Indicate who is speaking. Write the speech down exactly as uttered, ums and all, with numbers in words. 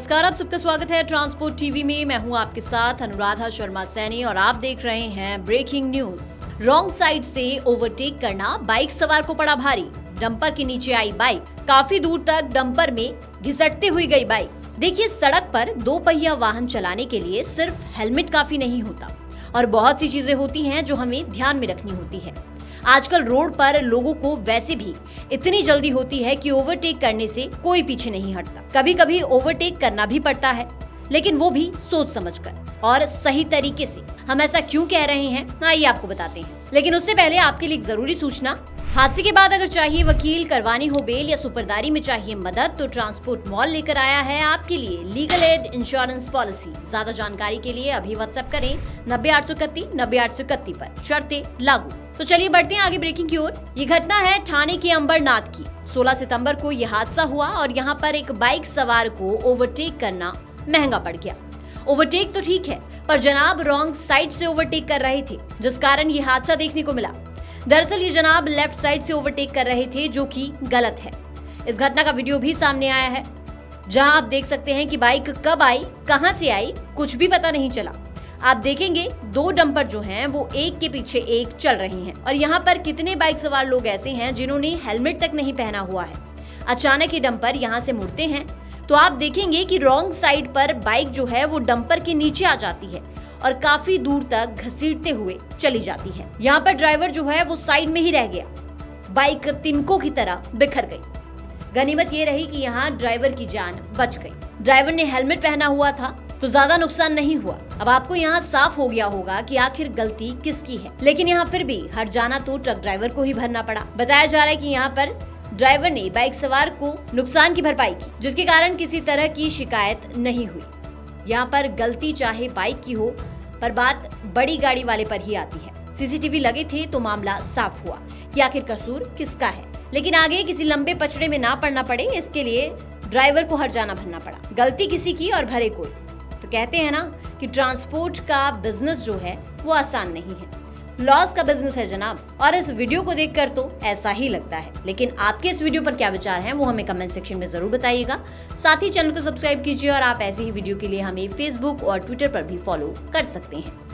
Speaker 1: नमस्कार, आप सबका स्वागत है ट्रांसपोर्ट टीवी में। मैं हूं आपके साथ अनुराधा शर्मा सैनी और आप देख रहे हैं ब्रेकिंग न्यूज। रॉन्ग साइड से ओवरटेक करना बाइक सवार को पड़ा भारी। डंपर के नीचे आई बाइक, काफी दूर तक डंपर में घिसटते हुई गई बाइक। देखिए, सड़क पर दो पहिया वाहन चलाने के लिए सिर्फ हेलमेट काफी नहीं होता और बहुत सी चीजें होती हैं जो हमें ध्यान में रखनी होती है। आजकल रोड पर लोगों को वैसे भी इतनी जल्दी होती है कि ओवरटेक करने से कोई पीछे नहीं हटता। कभी कभी ओवरटेक करना भी पड़ता है, लेकिन वो भी सोच समझकर और सही तरीके से। हम ऐसा क्यों कह रहे हैं, आइए आपको बताते हैं। लेकिन उससे पहले आपके लिए एक जरूरी सूचना। हादसे के बाद अगर चाहिए वकील, करवानी हो बेल या सुपरदारी में चाहिए मदद, तो ट्रांसपोर्ट मॉल लेकर आया है आपके लिए लीगल एड इंश्योरेंस पॉलिसी। ज्यादा जानकारी के लिए अभी व्हाट्सएप करें नब्बे आठ सौ इकतीस नब्बे आठ सौ इकतीस पर। शर्तें लागू। तो चलिए बढ़ते हैं आगे ब्रेकिंग की ओर। ये घटना है ठाणे के अंबरनाथ की। सोलह सितंबर को यह हादसा हुआ और यहाँ पर एक बाइक सवार को ओवरटेक करना महंगा पड़ गया। ओवरटेक तो ठीक है, पर जनाब रॉन्ग साइड से ओवरटेक कर रहे थे, जिस कारण ये हादसा देखने को मिला। दरअसल ये जनाब लेफ्ट साइड से ओवरटेक कर रहे थे, जो कि गलत है। इस घटना का वीडियो भी सामने आया है, जहां आप देख सकते हैं कि बाइक कब आई, कहां से आई, कुछ भी पता नहीं चला। आप देखेंगे दो डंपर जो हैं वो एक के पीछे एक चल रही हैं और यहाँ पर कितने बाइक सवार लोग ऐसे हैं जिन्होंने हेलमेट तक नहीं पहना हुआ है। अचानक ये डंपर यहाँ से मुड़ते हैं तो आप देखेंगे कि रॉन्ग साइड पर बाइक जो है वो डंपर के नीचे आ जाती है और काफी दूर तक घसीटते हुए चली जाती है। यहाँ पर ड्राइवर जो है वो साइड में ही रह गया, बाइक तिनकों की तरह बिखर गई। गनीमत ये रही कि यहाँ ड्राइवर की जान बच गई। ड्राइवर ने हेलमेट पहना हुआ था तो ज्यादा नुकसान नहीं हुआ। अब आपको यहाँ साफ हो गया होगा कि आखिर गलती किसकी है, लेकिन यहाँ फिर भी हर जाना तो ट्रक ड्राइवर को ही भरना पड़ा। बताया जा रहा है कि यहाँ पर ड्राइवर ने बाइक सवार को नुकसान की भरपाई की, जिसके कारण किसी तरह की शिकायत नहीं हुई। यहाँ पर गलती चाहे बाइक की हो, पर बात बड़ी गाड़ी वाले पर ही आती है। सीसीटीवी लगे थे तो मामला साफ हुआ कि आखिर कसूर किसका है। लेकिन आगे किसी लंबे पचड़े में ना पड़ना पड़े, इसके लिए ड्राइवर को हर जाना भरना पड़ा। गलती किसी की और भरे कोई। तो कहते हैं ना कि ट्रांसपोर्ट का बिजनेस जो है वो आसान नहीं है, लॉस का बिजनेस है जनाब। और इस वीडियो को देखकर तो ऐसा ही लगता है, लेकिन आपके इस वीडियो पर क्या विचार हैं वो हमें कमेंट सेक्शन में जरूर बताइएगा। साथ ही चैनल को सब्सक्राइब कीजिए और आप ऐसी ही वीडियो के लिए हमें फेसबुक और ट्विटर पर भी फॉलो कर सकते हैं।